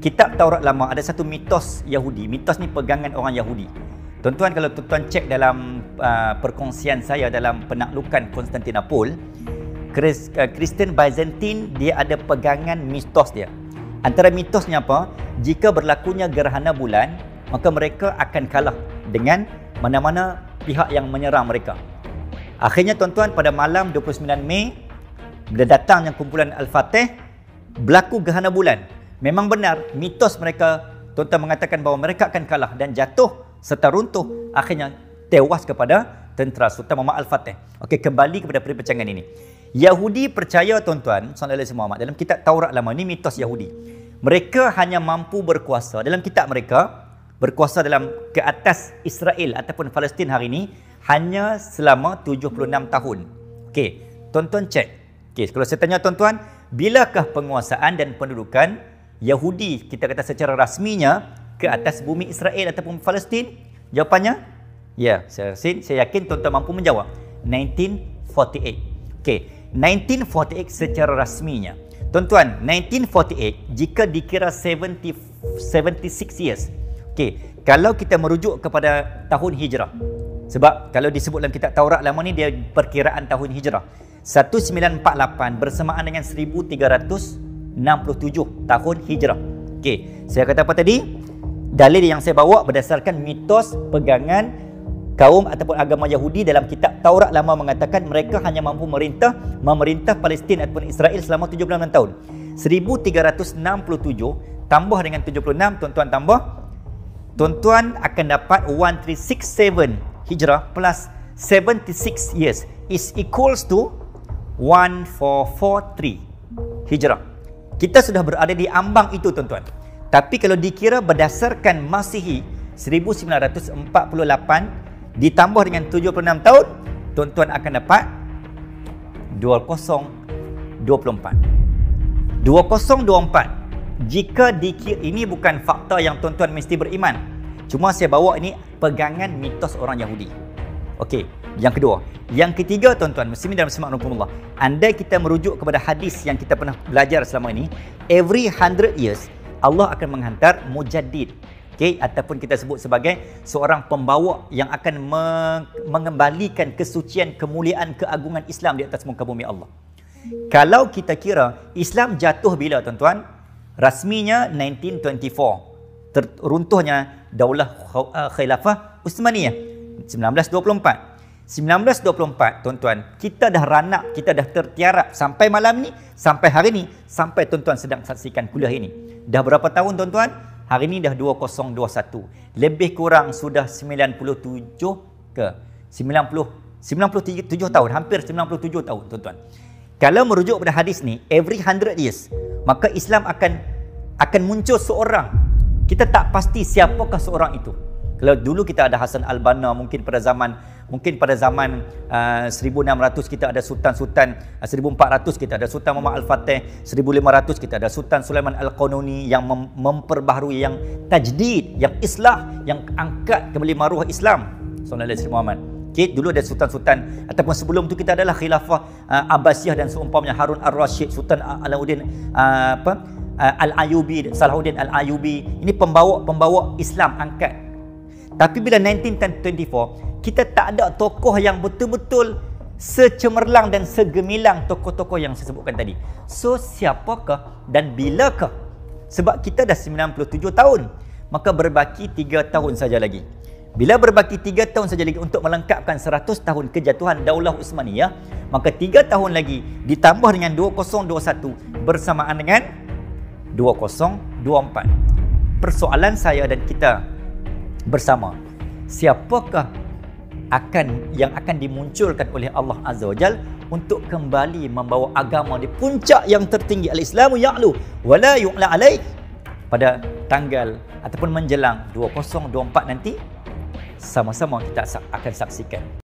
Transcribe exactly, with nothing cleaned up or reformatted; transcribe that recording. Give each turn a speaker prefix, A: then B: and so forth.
A: kitab Taurat Lama ada satu mitos Yahudi. Mitos ni pegangan orang Yahudi. Tuan-tuan, kalau tuan-tuan cek dalam uh, perkongsian saya dalam penaklukan Konstantinopel, Kristen Byzantine dia ada pegangan mitos dia. Antara mitosnya apa? Jika berlakunya gerhana bulan, maka mereka akan kalah dengan mana-mana pihak yang menyerang mereka. Akhirnya tuan-tuan, pada malam dua puluh sembilan Mei, bila datangnya kumpulan Al-Fatih, berlaku gerhana bulan. Memang benar, mitos mereka, tuan-tuan mengatakan bahawa mereka akan kalah dan jatuh serta runtuh, akhirnya tewas kepada tentera Sultan Muhammad Al-Fatih. Okey, kembali kepada perbincangan ini. Yahudi percaya, tuan-tuan, sallallahu alaihi wasallam, dalam kitab Taurat Lama, ini mitos Yahudi. Mereka hanya mampu berkuasa, dalam kitab mereka, berkuasa dalam ke atas Israel ataupun Palestin hari ini hanya selama tujuh puluh enam tahun. Okey, tuan-tuan cek. Okey, kalau saya tanya tuan-tuan, bilakah penguasaan dan pendudukan Yahudi, kita kata secara rasminya, ke atas bumi Israel ataupun Palestin? Jawapannya, ya, saya, saya yakin tuan-tuan mampu menjawab. nineteen forty-eight. Okey, nineteen forty-eight secara rasminya. Tuan-tuan, nineteen forty-eight jika dikira seventy, seventy-six years. Okey, kalau kita merujuk kepada tahun hijrah. Sebab kalau disebut dalam kitab Taurat Lama ni dia perkiraan tahun hijrah. seribu sembilan ratus empat puluh lapan bersamaan dengan seribu tiga ratus enam puluh tujuh tahun hijrah. Okey, saya kata apa tadi? Dalil yang saya bawa berdasarkan mitos pegangan kaum ataupun agama Yahudi dalam kitab Taurat Lama mengatakan mereka hanya mampu merintah memerintah Palestin ataupun Israel selama tujuh puluh enam tahun. seribu tiga ratus enam puluh tujuh tambah dengan tujuh puluh enam, tuan-tuan tambah, tuan-tuan akan dapat one three six seven hijrah plus seventy-six years is equals to one four four three hijrah. Kita sudah berada di ambang itu, tuan-tuan. Tapi kalau dikira berdasarkan Masihi seribu sembilan ratus empat puluh lapan ditambah dengan tujuh puluh enam tahun, tuan-tuan akan dapat dua ribu dua puluh empat. dua ribu dua puluh empat. Jika dikira, ini bukan fakta yang tuan-tuan mesti beriman. Cuma saya bawa ini pegangan mitos orang Yahudi. Okey, yang kedua. Yang ketiga, tuan-tuan, muslimin dan muslimat rahimakumullah, andai kita merujuk kepada hadis yang kita pernah belajar selama ini, every hundred years Allah akan menghantar mujaddid, okay? Ataupun kita sebut sebagai seorang pembawa yang akan me- mengembalikan kesucian, kemuliaan, keagungan Islam di atas muka bumi Allah. Kalau kita kira Islam jatuh bila, tuan-tuan? Rasminya nineteen twenty-four, terruntuhnya Daulah Khilafah Uthmaniyah sembilan belas dua puluh empat. sembilan belas dua puluh empat, tuan-tuan, kita dah ranak, kita dah tertiarap sampai malam ni, sampai hari ni, sampai tuan-tuan sedang saksikan kuliah ini. Dah berapa tahun, tuan-tuan? Hari ni dah dua ribu dua puluh satu. Lebih kurang sudah sembilan puluh tujuh ke sembilan puluh, sembilan puluh tujuh tahun, hampir sembilan puluh tujuh tahun, tuan-tuan. Kalau merujuk pada hadis ni, every hundred years, maka Islam akan akan muncul seorang. Kita tak pasti siapakah seorang itu. Kalau dulu kita ada Hasan Al-Banna, mungkin pada zaman mungkin pada zaman uh, seribu enam ratus kita ada sultan-sultan, uh, seribu empat ratus kita ada Sultan Muhammad Al-Fatih, seribu lima ratus kita ada Sultan Sulaiman Al-Qanuni yang mem- memperbaharui, yang tajdid, yang islah, yang angkat kembali maruah Islam. Sallallahu alaihi wasallam. Okay, dulu ada sultan-sultan ataupun sebelum tu kita adalah khilafah uh, Abbasiyah dan seumpamanya, Harun Ar-Rasyid, Sultan Alauddin uh, apa uh, Al-Ayyubi, Salahuddin Al-Ayyubi. Ini pembawa-pembawa Islam angkat. Tapi bila nineteen twenty-four, kita tak ada tokoh yang betul-betul secemerlang dan segemilang tokoh-tokoh yang saya sebutkan tadi. So, siapakah dan bilakah? Sebab kita dah sembilan puluh tujuh tahun, maka berbaki tiga tahun saja lagi. Bila berbaki tiga tahun saja lagi untuk melengkapkan seratus tahun kejatuhan Daulah Uthmaniyah, maka tiga tahun lagi ditambah dengan dua ribu dua puluh satu bersamaan dengan dua ribu dua puluh empat. Persoalan saya dan kita bersama, siapakah akan yang akan dimunculkan oleh Allah Azza wa Jal untuk kembali membawa agama di puncak yang tertinggi, al-Islamu ya'lu wa la yu'la alaih, pada tanggal ataupun menjelang dua ribu dua puluh empat nanti. Sama-sama kita akan saksikan